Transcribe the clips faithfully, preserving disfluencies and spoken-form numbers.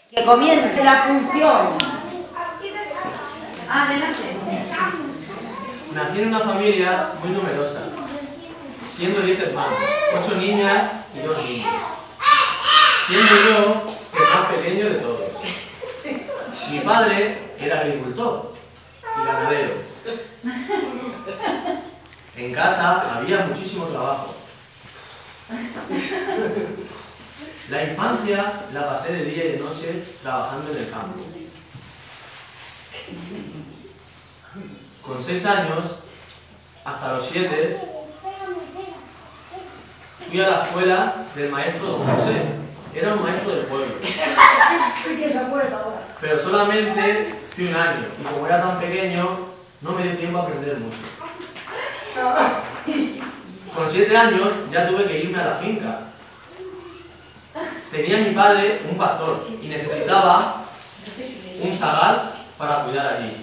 Que comience la función. Adelante. Nací en una familia muy numerosa, siendo diez hermanos, ocho niñas y dos niños, siendo yo el más pequeño de todos. Mi padre era agricultor y ganadero. En casa había muchísimo trabajo. La infancia la pasé de día y de noche trabajando en el campo. Con seis años, hasta los siete, fui a la escuela del maestro don José. Era un maestro del pueblo. Pero solamente fui un año, y como era tan pequeño, no me dio tiempo a aprender mucho. Con siete años ya tuve que irme a la finca. Tenía mi padre un pastor y necesitaba un zagal para cuidar allí.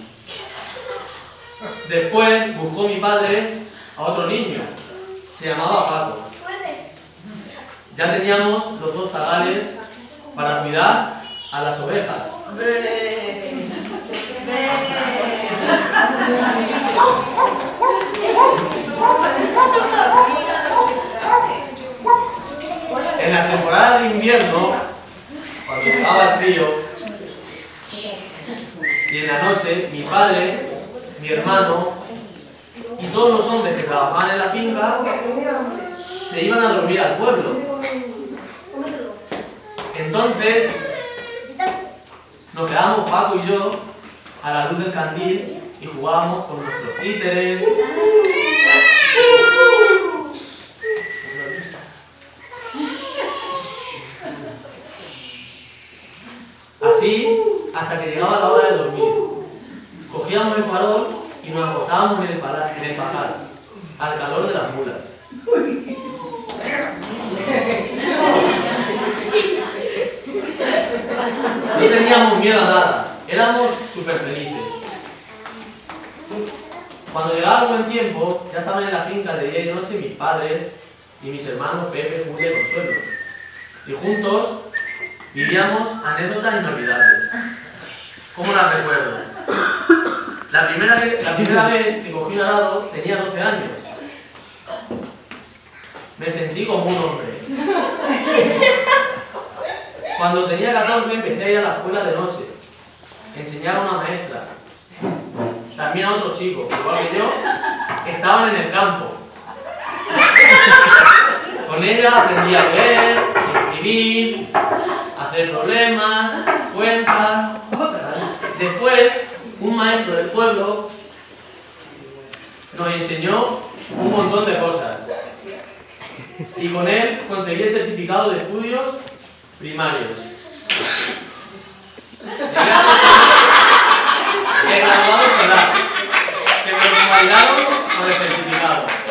Después buscó mi padre a otro niño, se llamaba Paco. Ya teníamos los dos zagales para cuidar a las ovejas. En la temporada de invierno, cuando llegaba el frío, y en la noche, mi padre, mi hermano y todos los hombres que trabajaban en la finca se iban a dormir al pueblo. Entonces nos quedábamos Paco y yo a la luz del candil y jugábamos con nuestros títeres. Así hasta que llegaba la hora de dormir. Cogíamos el farol y nos acostábamos en el, en el pajar, al calor de las mulas. No teníamos miedo a nada, éramos súper felices. Cuando llegaba el buen tiempo, ya estaban en la finca de día y noche mis padres y mis hermanos Pepe, Julia y Consuelo. Y juntos vivíamos anécdotas inolvidables. ¿Cómo las recuerdo? La primera, vez, la primera vez que cogí un arado tenía doce años. Me sentí como un hombre. Cuando tenía catorce empecé a ir a la escuela de noche. Enseñaba a una maestra. También a otros chicos, igual que yo, que estaban en el campo. Con ella aprendí a leer, escribir, hacer problemas, cuentas. Después, un maestro del pueblo nos enseñó un montón de cosas. Y con él conseguí el certificado de estudios primarios. Llegué a el graduado escolar, que me lo validaron con el certificado.